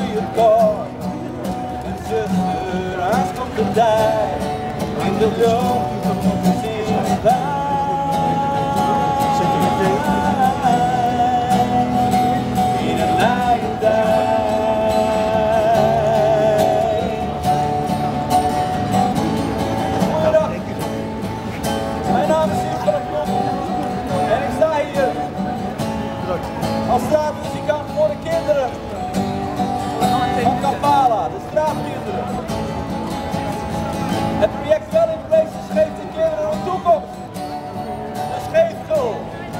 wie het kort. En zuster, haast komt de tijd. In de droom zien we bij. In een eigen tijd. Goedendag. Mijn naam is Siep van der Klomp. En ik sta hier als straatmuzikant voor de kinderen van Kampala, de straatkinderen. Het project Spelling Places geeft de kinderen een toekomst. Een scheefschool.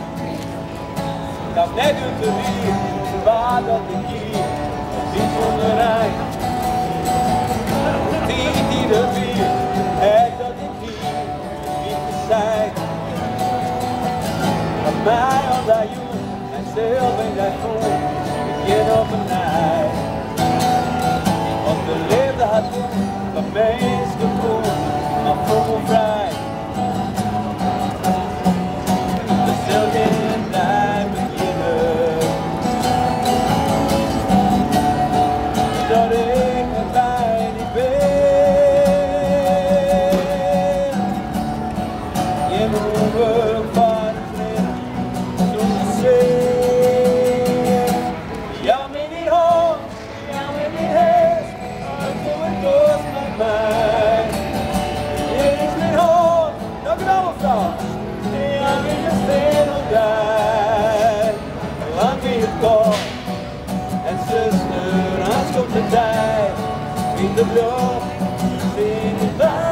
Ik ga net uit de wier, waar dat ik hier op die zonderij. Die de wier, het dat ik hier niet te zijn. Van mij al dat jong, en zelf in dat groen, begin op een ei. Want de leefde had toen, van mij is gevoel, maar vogelvrij. De zilk in het tijd beginnen. Dat ik erbij niet ben. Je moet wel van het rennen, zonder zee. Jou met die hand, jou met die hart, en voor het kost met mij. Je is mijn hand, dat knallen vast. Ja, wie je steen op jij. Lang wie het komt. En zuster, haast komt de tijd. In de bloed, zien we bij.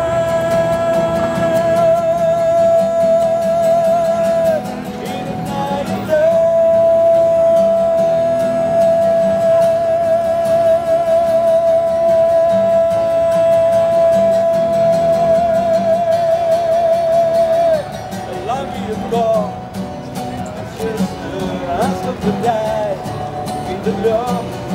In het eigen lang wie het komt. En zuster, haast komt de tijd. In de bloed.